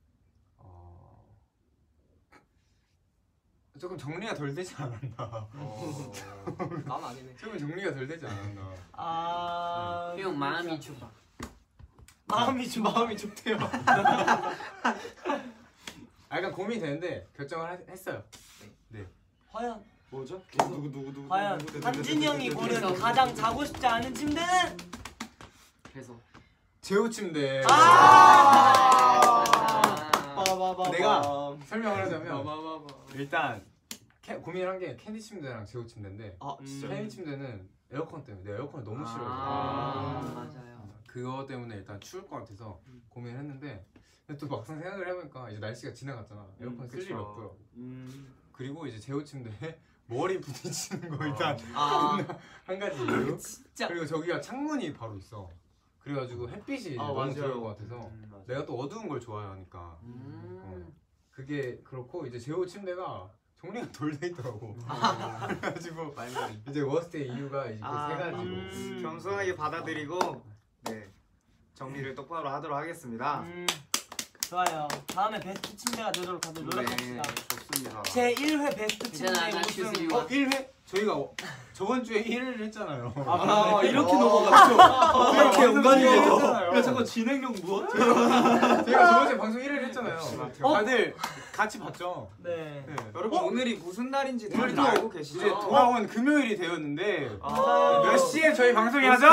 조금 정리가 덜 되지 않았나. 난 아니네. 조금 정리가 덜 되지 않았나. 형 마음이 좁아. 마음이 좁대요. 약간 고민이 되는데 결정을 했어요. 네. 과연 뭐죠? 누구? 과연 한준이 형이 고른 가장 자고 싶지 않은 침대는? 그래서 제호 침대. 내가 설명을 하자면 일단 고민을 한 게 캔디 침대랑 제호 침대인데 캔디 침대는 에어컨 때문에 내가 에어컨을 너무 싫어해요. 맞아요. 그거 때문에 일단 추울 것 같아서 고민을 했는데 근데 또 막상 생각을 해보니까 이제 날씨가 지나갔잖아. 에어컨 쓸 일이 없더라고. 그리고 이제 제호 침대에 머리 부딪히는 거 일단 한 가지 이유. 진짜. 그리고 저기가 창문이 바로 있어. 그래가지고 햇빛이 너무 들어올 것 같아서 내가 또 어두운 걸 좋아하니까 그게 그렇고 이제 제호 침대가 정리가 덜 돼 있더라고. 그래가지고 이제 워스트의 이유가 이제 그 세 가지고 겸손하게 받아들이고 네 정리를 똑바로 하도록 하겠습니다. 좋아요. 다음에 베스트 침대가 되도록 다들 노력합시다. 좋습니다. 제 1회 베스트 침대 우승. 1회? 저희가 저번 주에 1회를 했잖아요. 이렇게 넘어갔죠? 이렇게 연관이 되죠? 야 잠깐 진행력 무엇? 제가 저번 주에 방송 1회를 했잖아요. 다들 같이 봤죠? 네. 여러분 오늘이 무슨 날인지 다들 알고 계시죠? 이제 돌아온 금요일이 되었는데 몇 시에 저희 방송이 하죠?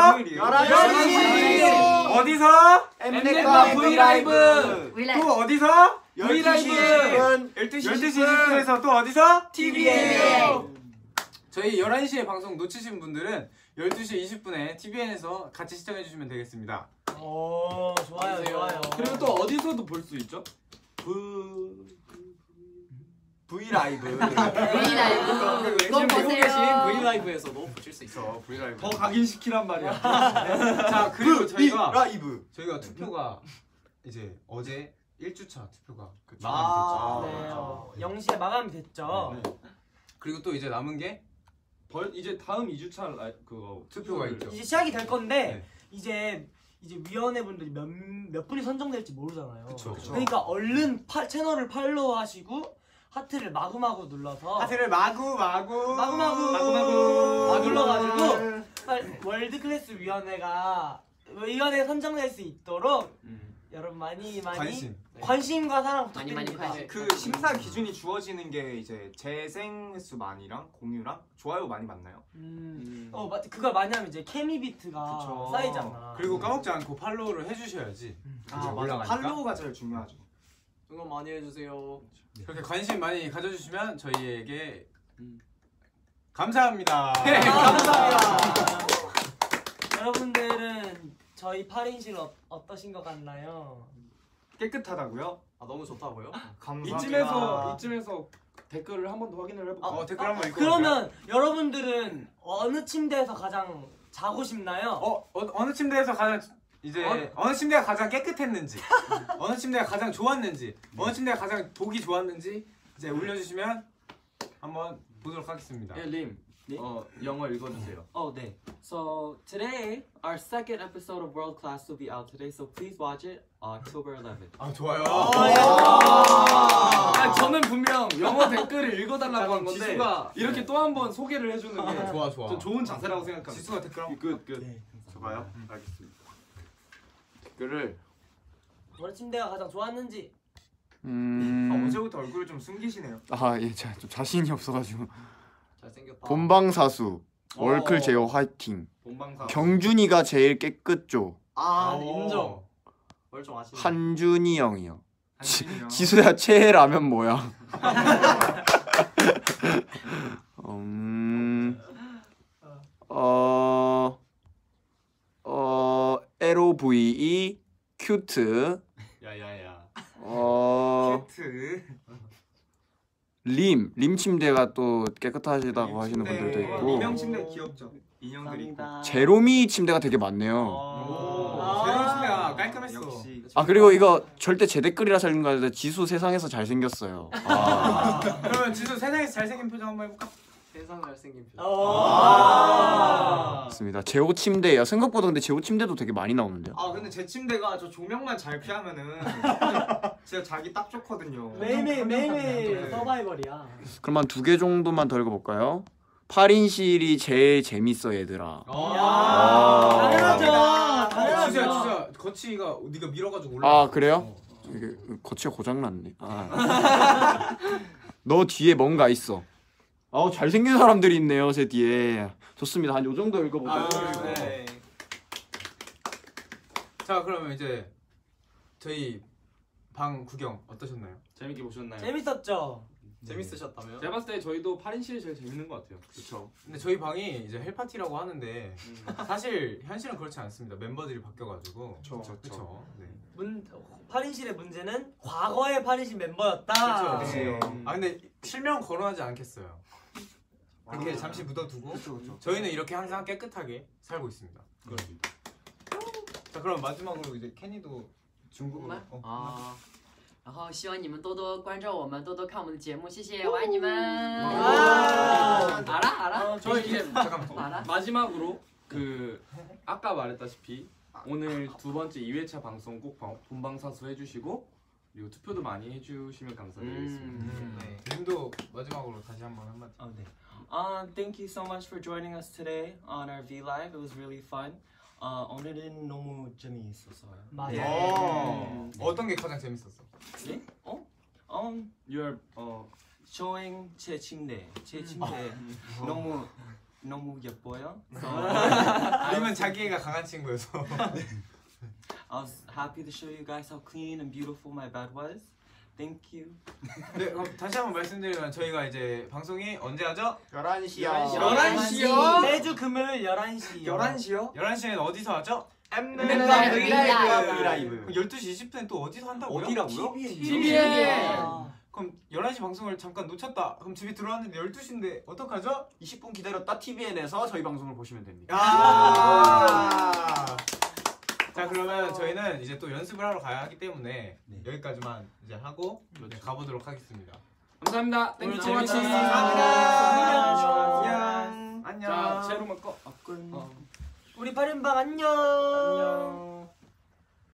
11시 어디서? 엠넷과 브이라이브 또 어디서? 브이라이브 12시 20분에서 또 어디서? TVN 저희 11시에 방송 놓치신 분들은 12시 20분에 TVN에서 같이 시청해주시면 되겠습니다. 오 좋아요. 그리고 또 어디서도 볼 수 있죠? 브이라이브 그거 보세요. 브이라이브에서도 보실 수 있어. 브이라이브. 더 각인시키란 말이야. 자 그리고 라이브 저희가 투표가 이제 어제 1주차 투표가 네. 0시에 마감이 됐죠. 네. 그리고 또 이제 남은 게 이제 다음 2주차 그거 투표가 있죠. 이제 시작이 될 건데 네. 이제 위원회분들이 몇 분이 선정될지 모르잖아요. 그쵸. 그러니까 얼른 채널을 팔로우하시고 하트를 마구마구 눌러서 하트를 마구마구 눌러가지고 월드 클래스 위원회가 선정될 수 있도록 여러분 많이 관심과 사랑 부탁드립니다. 관심. 그 심사 기준이 주어지는 게 이제 재생 횟수 많이랑 공유랑 좋아요 많이 맞나요? 그걸 많이 하면 이제 케미비트가 그쵸. 쌓이잖아. 그리고 까먹지 않고 팔로우를 해주셔야지 이제 올라가니까. 팔로우가 제일 중요하죠. 응원 많이 해주세요. 그렇게 관심 많이 가져주시면 저희에게 감사합니다. 감사합니다. 여러분들은 저희 8인실 어떠신 것 같나요? 깨끗하다고요? 아 너무 좋다고요? 감사합니다. 이쯤에서 댓글을 한 번 더 확인을 해볼까? 댓글 한번 읽고. 그러면 여러분들은 어느 침대에서 가장 자고 싶나요? 어느 침대에서 가장 어느 침대가 가장 깨끗했는지, 어느 침대가 가장 좋았는지, 어느 침대가 가장 보기 좋았는지 이제 올려주시면 한번 보도록 하겠습니다. 림, 영어 읽어주세요. Oh, 네. So today, our second episode of World Class will be out today. So please watch it October 11th. 아 좋아요. 저는 분명 영어 댓글을 읽어달라고 한 건데 지수가 이렇게 또 한 번 소개를 해주는 게 좋아. 좀 좋은 자세라고 생각합니다. 지수가 댓글 한번 끝. 좋아요. 알겠습니다. 댓글을 어느 침대가 가장 좋았는지. 어제부터 얼굴을 좀 숨기시네요. 예, 제가 좀 자신이 없어가지고. 잘생겼다. 본방사수 월클 제어 화이팅. 본방사수. 경준이가 제일 깨끗죠. 인정. 좀 아시네. 한준이 형이요. 지수야 최애 라면 뭐야? LOVE 큐트. 야야야. 큐트. 림 침대가 또 깨끗하시다고 하시는 분들도 있고. 인형 침대 귀엽죠. 인형들이 있고. 제로미 침대가 되게 많네요. 제로미 침대가 깔끔했어. 그리고 이거 절대 제 댓글이라서 읽는 거 아닌데 지수 세상에서 잘생겼어요. 그러면 지수 세상에서 잘생긴 표정 한번 해볼까? 세상 잘생긴 표정. 맞습니다. 제오 침대예요. 생각보다 근데 제오 침대도 되게 많이 나오는데요. 근데 제 침대가 저 조명만 잘 피하면은 진짜 자기 딱 좋거든요. 매일매일 서바이벌이야. 그럼 한 2개 정도만 더 읽어볼까요? 8인실이 제일 재밌어 얘들아. 당연하죠. 진짜 거치가 네가 밀어가지고 올라. 그래요? 이게 거치가 고장났네. 너 뒤에 뭔가 있어. 잘생긴 사람들이 있네요 제 뒤에. 좋습니다. 한 요 정도 읽어보자. 네. 자 그러면 이제 저희 방 구경 어떠셨나요? 재밌게 보셨나요? 재밌었죠. 재밌으셨다면? 제가 봤을 때 저희도 8인실이 제일 재밌는 것 같아요. 그렇죠. 근데 저희 방이 이제 헬파티라고 하는데 사실 현실은 그렇지 않습니다. 멤버들이 바뀌어가지고. 그렇죠. 네. 8인실의 문제는 과거의 8인실 멤버였다. 그렇죠. 네. 근데 실명 거론하지 않겠어요. 그렇게 잠시 묻어두고 저희는 이렇게 항상 깨끗하게 살고 있습니다. 그렇습니다. 자 그럼 마지막으로 이제 케니도 중국말. 然后希望你们多多关照我们，多多看我们的节目，谢谢，我爱你们。 알아? 저희 이제 알아? 마지막으로 아까 말했다시피 오늘 2번째 2회차 방송 꼭 본방사수 해주시고 그리고 투표도 많이 해주시면 감사드리겠습니다. 님도 마지막으로 다시 한번 한마디. 네. Thank you so much for joining us today on our V Live. It was really fun. 오늘은 너무 재미있었어요. 맞아. 어떤 게 가장 재밌었어? 네? You're showing 제 침대 너무 예뻐요. 아니면 자기가 강한 친구여서. I was happy to show you guys how clean and beautiful my bed was. Thank you. 네, 그럼 다시 한번 말씀드리면 저희가 이제 방송이 언제 하죠? 11시요. 11시요? 매주 금요일 11시. 11시요? 11시에는 어디서 하죠? 엠넷 브이라이브. 12시 20분엔 또 어디서 한다고요? 어디라고요? TV에. 그럼 11시 방송을 잠깐 놓쳤다. 그럼 집에 들어왔는데 12시인데 어떡하죠? 20분 기다렸다 TVN에서 저희 방송을 보시면 됩니다. 자 그러면 저희는 이제 또 연습을 하러 가야 하기 때문에 여기까지만 이제 하고 이제 가보도록 하겠습니다. 감사합니다. 오늘 땡큐 소마치. 감사합니다. 안녕. 자 제로만 꺼. 우리 8인방 안녕.